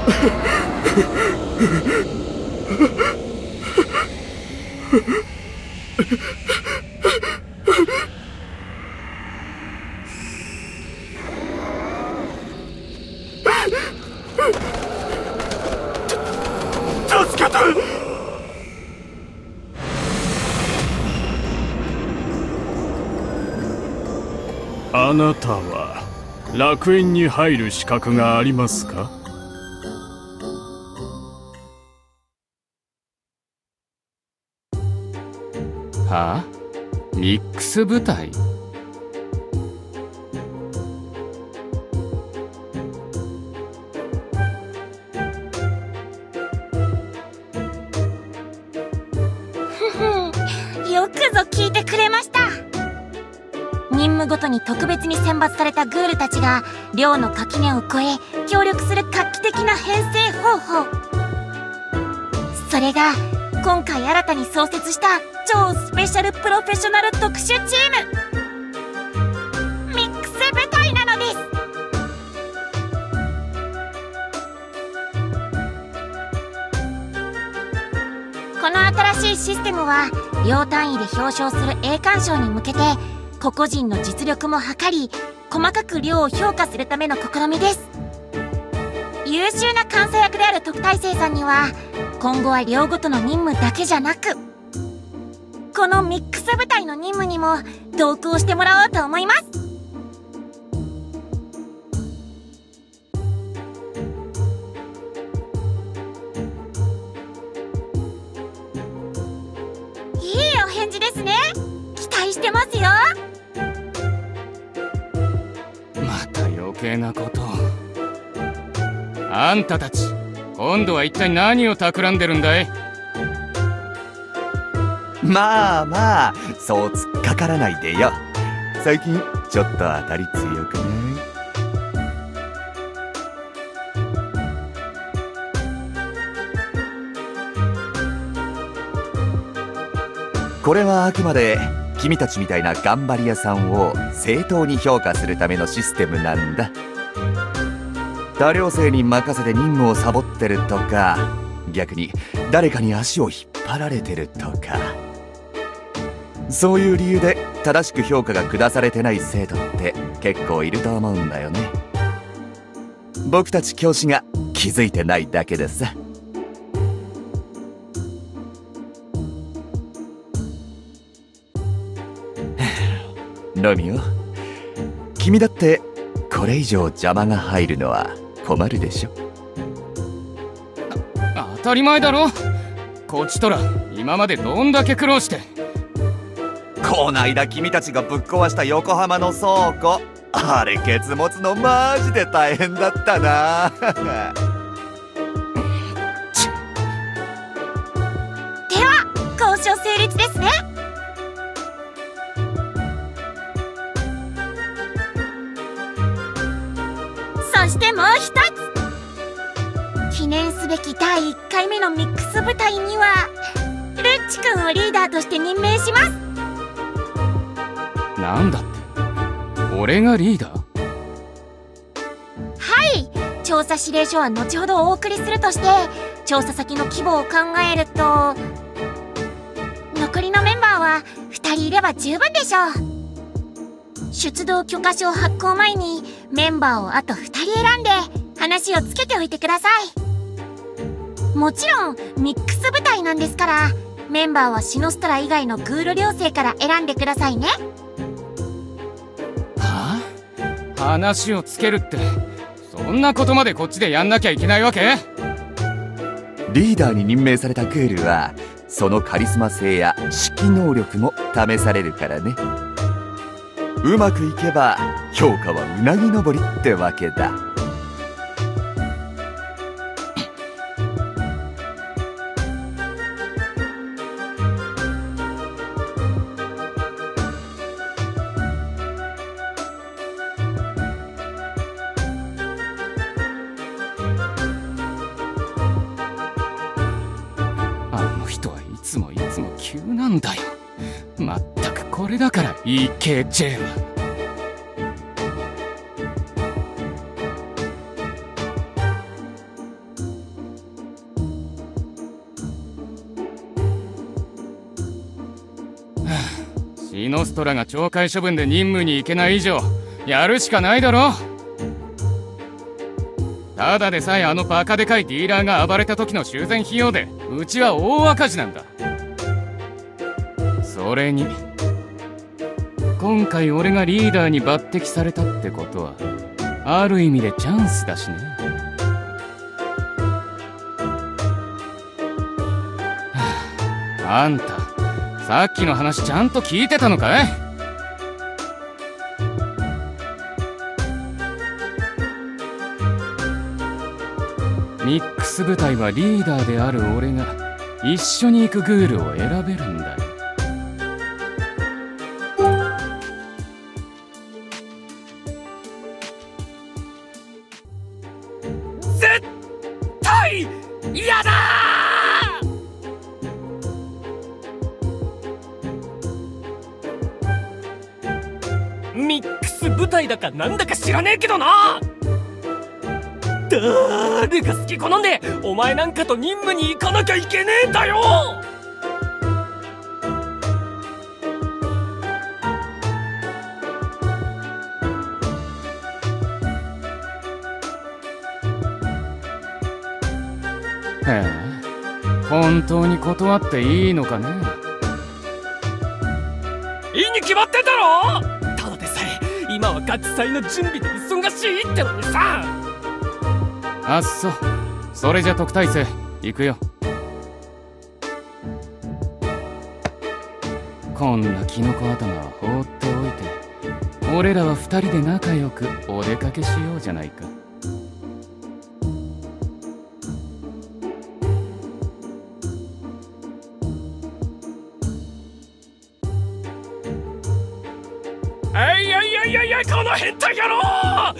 助けて。 あなたは楽園に入る資格がありますか？ はあ？ミックス部隊？ よくぞ聞いてくれました。任務ごとに特別に選抜されたグールたちが寮の垣根を越え協力する画期的な編成方法、それが今回新たに創設した超スペシャルプロフェッショナル特殊チーム、ミックス部隊なのです。この新しいシステムは両単位で表彰する栄冠賞に向けて個々人の実力も測り細かく寮を評価するための試みです。優秀な監査役である特待生さんには今後は寮ごとの任務だけじゃなくこのミックス部隊の任務にも同行してもらおうと思います。いいお返事ですね。期待してますよ。 また余計なことを。あんたたち今度は一体何を企んでるんだい？ まあまあ、そう突っかからないでよ。最近ちょっと当たり強くない？これはあくまで君たちみたいな頑張り屋さんを正当に評価するためのシステムなんだ。他寮生に任せて任務をサボってるとか、逆に誰かに足を引っ張られてるとか、そういう理由で正しく評価が下されてない生徒って結構いると思うんだよね。僕たち教師が気づいてないだけでさ。ロミオ、君だってこれ以上邪魔が入るのは困るでしょ。 当たり前だろ。こちとら今までどんだけ苦労して。 こないだ君たちがぶっ壊した横浜の倉庫、あれケツ持つのマジで大変だったな。 では交渉成立ですね。そしてもう一つ、記念すべき第1回目のミックス部隊にはルッチ君をリーダーとして任命します。 なんだって、俺がリーダー？ はい、調査指令書は後ほどお送りするとして、調査先の規模を考えると残りのメンバーは2人いれば十分でしょう。出動許可証発行前にメンバーをあと2人選んで話をつけておいてください。もちろんミックス部隊なんですから、メンバーはシノストラ以外のグール寮生から選んでくださいね。 はあ？話をつけるってそんなことまでこっちでやんなきゃいけないわけ？ リーダーに任命されたグールはそのカリスマ性や指揮能力も試されるからね。うまくいけば評価はうなぎ登りってわけだ。 あの人はいつも急なんだよ。まったくこれだから EKJ は。 ノストラが懲戒処分で任務に行けない以上やるしかないだろ。ただでさえあのバカでかいディーラーが暴れた時の修繕費用でうちは大赤字なんだ。それに今回俺がリーダーに抜擢されたってことはある意味でチャンスだしね。あんたさっきの話ちゃんと聞いてたのかい？ミックス部隊はリーダーである俺が一緒に行くグールを選べるんだよ。 絶対嫌だー。ミックス部隊だかなんだか知らねえけどな。誰が好き好んでお前なんかと任務に行かなきゃいけねえんだよ。 へえ、本当に断っていいのかね。 いいに決まってんだろ。ただでさえ今はガチ祭の準備で忙しいってのにさ。 あっそ、それじゃ特待生行くよ。こんなキノコ頭は放っておいて俺らは二人で仲良くお出かけしようじゃないか。 いやこの変態野郎。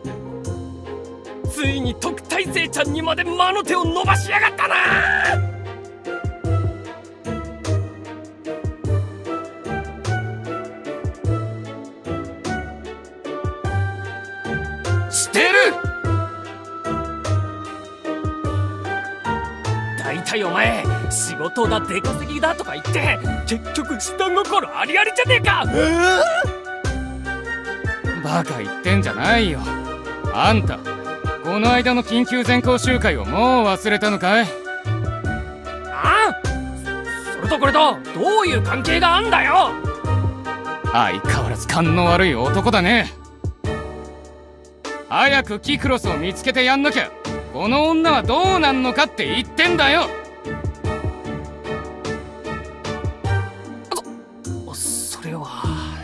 ついに特待生ちゃんにまで魔の手を伸ばしやがったな。 してる。 大体お前仕事だ出稼ぎだとか言って結局下心ありありじゃねえか。 バカ言ってんじゃないよ。あんたこの間の緊急全校集会をもう忘れたのかい？ ああ、それとこれとどういう関係があんだよ。 相変わらず勘の悪い男だね。早くキクロスを見つけてやんなきゃこの女はどうなんのかって言ってんだよ。 それは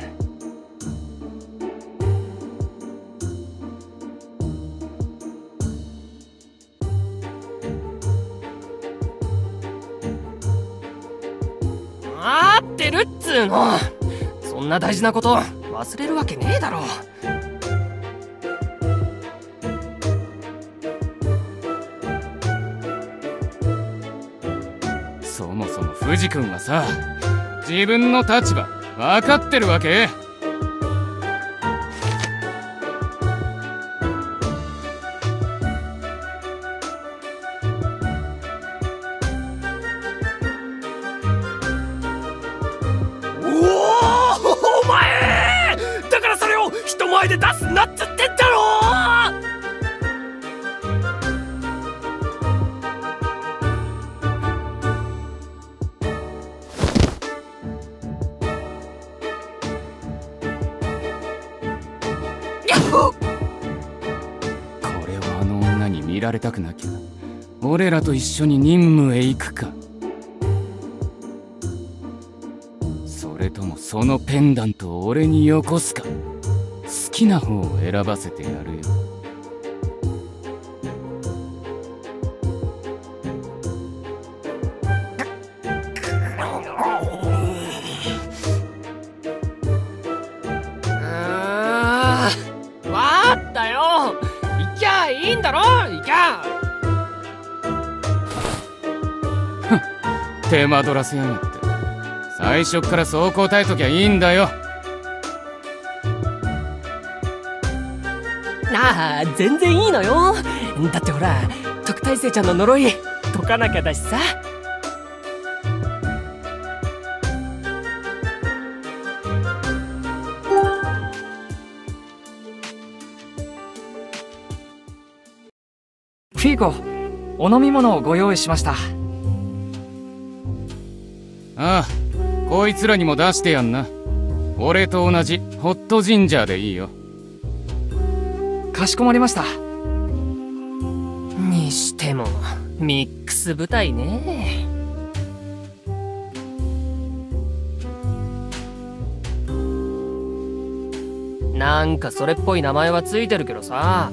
合ってるっつーの。そんな大事なこと忘れるわけねえだろ。 そもそも藤君はさ自分の立場分かってるわけ？ お前だからそれを人前で出すなっつってんだろ。 これをあの女に見られたくなきゃ俺らと一緒に任務へ行くか、それともそのペンダントを俺によこすか、好きな方を選ばせてやるよ。 わかったよ。行きゃいいんだろ。行きゃ。 手間取らせやがって。最初っからそう答えときゃいいんだよ。 ああ、全然いいのよ。だってほら特待生ちゃんの呪い解かなきゃだしさ。 フィーコ、お飲み物をご用意しました。 ああ、こいつらにも出してやんな。俺と同じホットジンジャーでいいよ。 かしこまりました。 にしてもミックス部隊ね。なんかそれっぽい名前はついてるけどさ。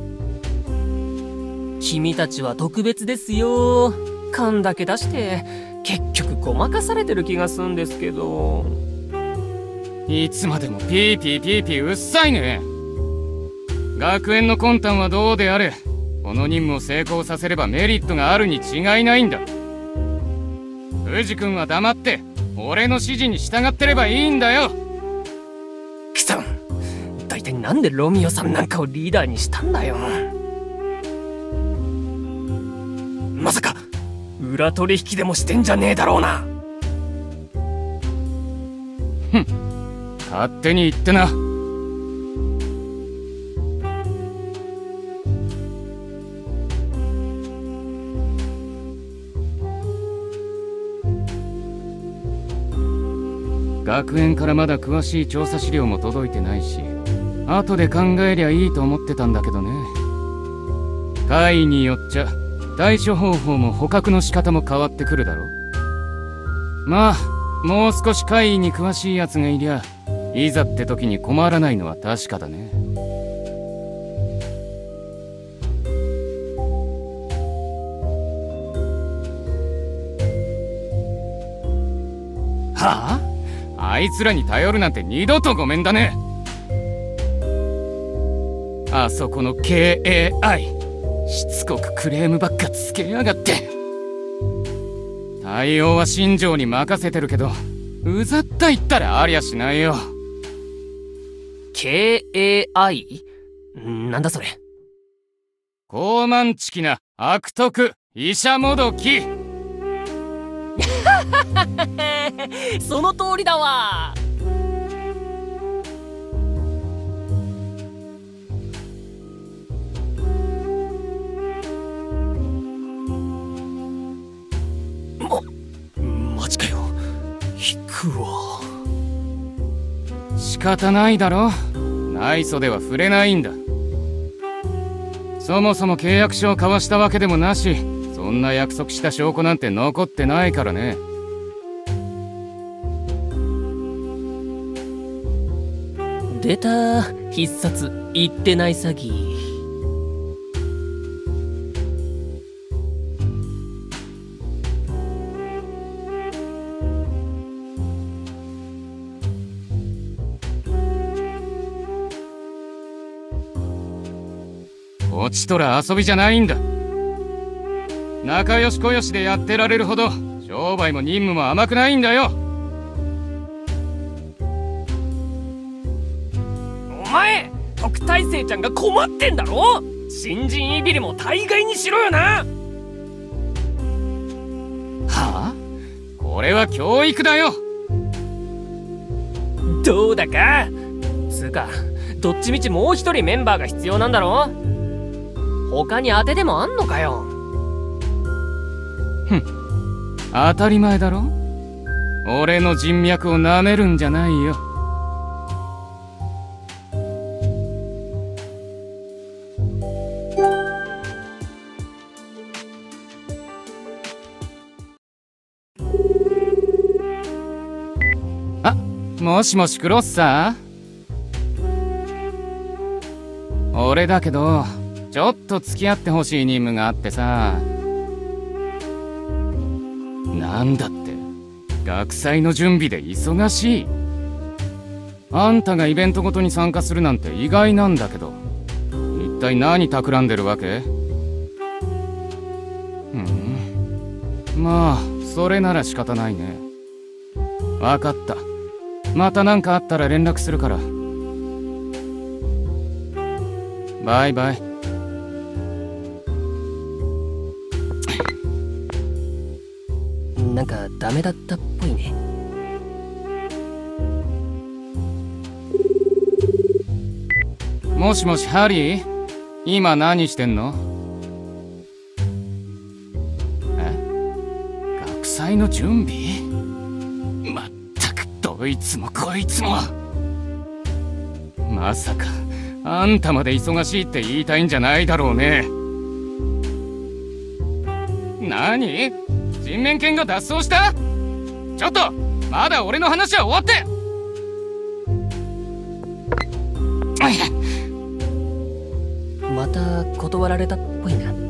君たちは特別ですよ。勘だけ出して結局ごまかされてる気がするんですけど。 いつまでもピーピーピーピーうっさいね。学園の魂胆はどうであれ、この任務を成功させればメリットがあるに違いないんだ。藤君は黙って俺の指示に従ってればいいんだよ。 くそ、大体なんでロミオさんなんかをリーダーにしたんだよ。まさか裏取引でもしてんじゃねえだろうな。 勝手に言ってな。学園からまだ詳しい調査資料も届いてないし、後で考えりゃいいと思ってたんだけどね。会によっちゃ対処方法も捕獲の仕方も変わってくるだろ。まあもう少し怪異に詳しいやつがいりゃいざって時に困らないのは確かだね。はあ？あいつらに頼るなんて二度とごめんだね。あそこの KAI、しつこくクレームばっかつけやがって。対応は新庄に任せてるけど、うざった言ったらありゃしないよ。 KAI？ なんだそれ。 高慢ちきな悪徳医者もどき。 その通りだわ。マジかよ。引くわ。 仕方ないだろ。内緒では触れないんだ。そもそも契約書を交わしたわけでもなし、そんな約束した証拠なんて残ってないからね。 出た、必殺言ってない詐欺。 こちとら遊びじゃないんだ。仲良しこよしでやってられるほど商売も任務も甘くないんだよ。 お前、特待生ちゃんが困ってんだろ。新人いびりも大概にしろよな。 はあ？これは教育だよ。 どうだか。つうか、どっちみちもう一人メンバーが必要なんだろ。他に当てでもあんのかよ。 当たり前だろ。俺の人脈をなめるんじゃないよ。あ、もしもしクロッサー？俺だけどちょっと付き合ってほしい任務があってさ。なんだって、学祭の準備で忙しい？あんたがイベントごとに参加するなんて意外なんだけど、一体何企んでるわけ？まあそれなら仕方ないね。わかった。また何かあったら連絡するから。バイバイ。 なんかダメだったっぽいね。 もしもしハリー、今何してんの？ 祭の準備？まったくどいつもこいつも。まさかあんたまで忙しいって言いたいんじゃないだろうね。何？人面犬が脱走した？ちょっとまだ俺の話は終わって。 また断られたっぽいな。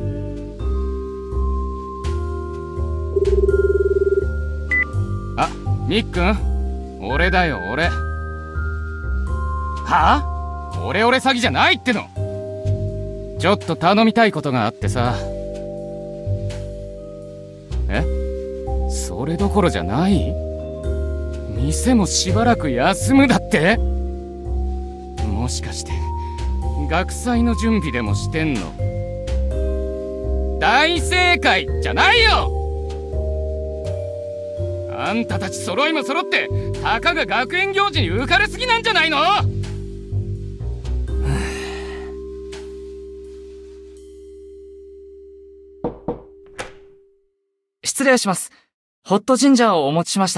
あ、みっくん、俺だよ俺。はあ？オレオレ詐欺じゃないっての。ちょっと頼みたいことがあってさ。え？それどころじゃない？店もしばらく休むだって？もしかして学祭の準備でもしてんの？大正解じゃないよ。あんたたち揃いも揃ってたかが学園行事に浮かれすぎなんじゃないの？ 失礼します。ホットジンジャーをお持ちしました。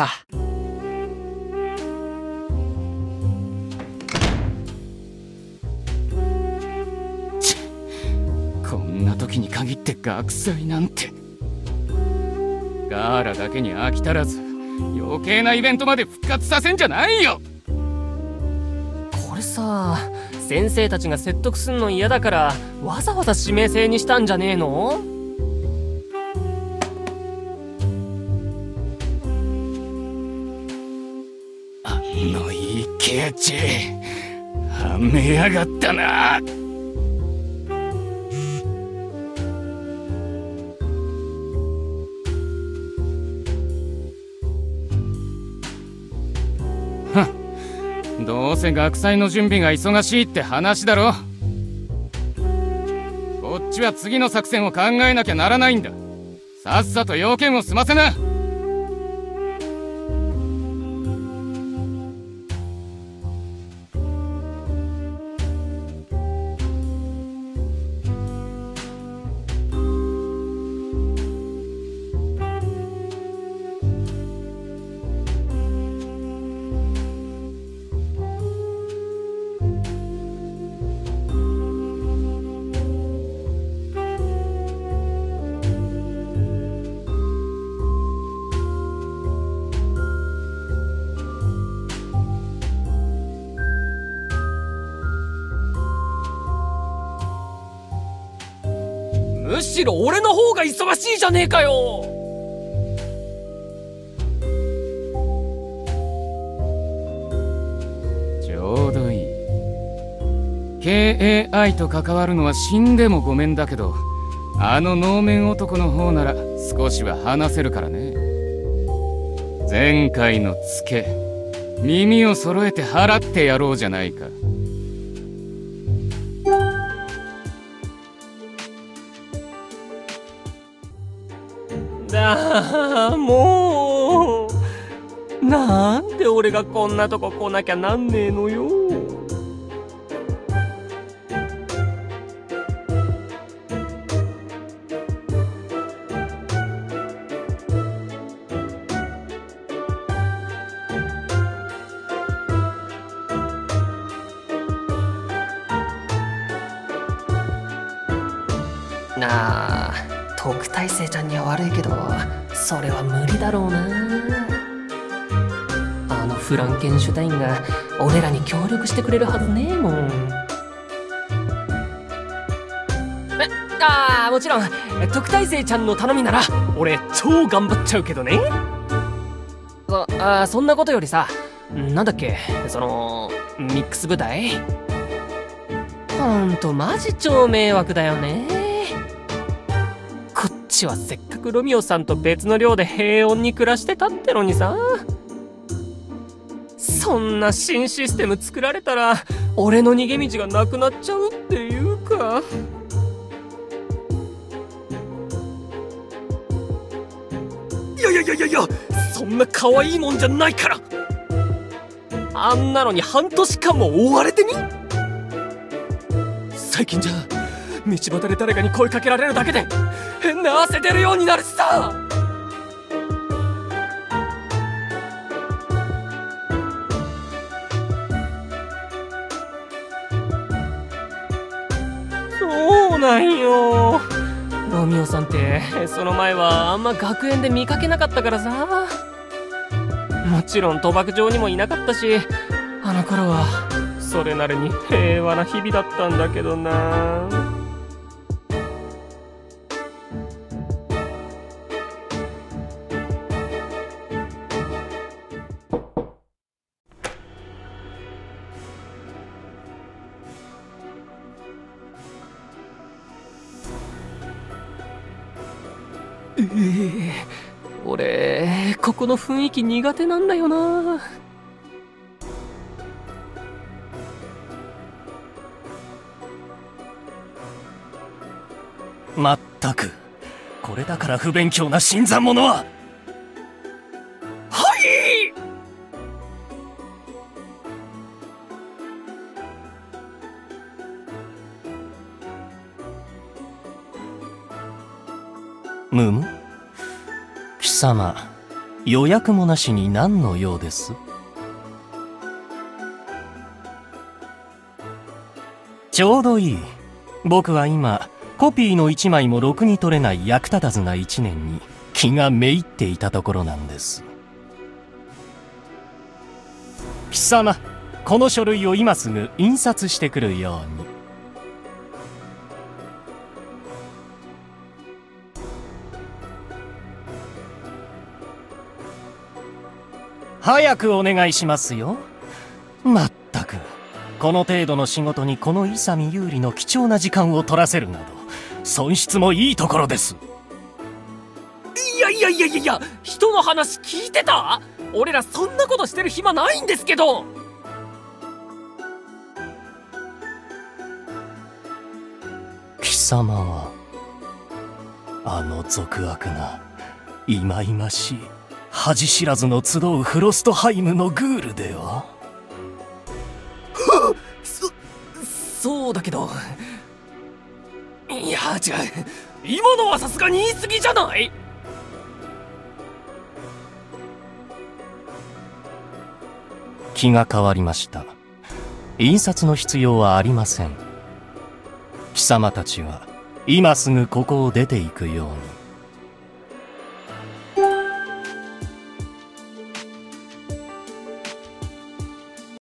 こんな時に限って学祭なんて。ガーラだけに飽き足らず余計なイベントまで復活させんじゃないよ。 これさ、先生たちが説得すんの嫌だからわざわざ指名制にしたんじゃねえの？ あのいいケチはめやがったな。どうせ学祭の準備が忙しいって話だろ。こっちは次の作戦を考えなきゃならないんだ。さっさと要件を済ませな。 むしろ俺の方が忙しいじゃねえかよ。 ちょうどいい。KAI と関わるのは死んでもごめんだけど、あの能面男の方なら少しは話せるからね。前回のツケ、耳を揃えて払ってやろうじゃないか。 もうなんで俺がこんなとこ来なきゃなんねえのよ。なあ、特待生ちゃんには悪いけどそれは無理だろうな。あのフランケンシュタインが俺らに協力してくれるはずねえもん。もちろん特待生ちゃんの頼みなら俺超頑張っちゃうけどね。そんなことよりさ、なんだっけ、そのミックス部隊、ほんとマジ超迷惑だよね。こっちはせっかくロミオさんと別の寮で平穏に暮らしてたってのにさ、そんな新システム作られたら俺の逃げ道がなくなっちゃうっていうか。いやそんな可愛いもんじゃないから。あんなのに半年間も追われてみ。最近じゃ道端で誰かに声かけられるだけで変な汗出るようになるしさ。 そうなんよ。ロミオさんってその前はあんま学園で見かけなかったからさ。もちろん賭博場にもいなかったし、あの頃はそれなりに平和な日々だったんだけどな。俺ここの雰囲気苦手なんだよな。 まったく、これだから不勉強な新参者は。はい。むむ、貴様、予約もなしに何の用です？ちょうどいい。僕は今コピーの一枚もろくに取れない役立たずな一年に気がめいっていたところなんです。貴様、この書類を今すぐ印刷してくるように。早くお願いしますよ。まったく、この程度の仕事にこの伊佐美有利の貴重な時間を取らせるなど、損失もいいところです。 いや、人の話聞いてた？俺らそんなことしてる暇ないんですけど。 貴様はあの俗悪な忌々しい恥知らずの集うフロストハイムのグールでは？ そうだけど、いや違う、今のはさすがに言い過ぎじゃない？ 気が変わりました。印刷の必要はありません。貴様たちは今すぐここを出ていくように。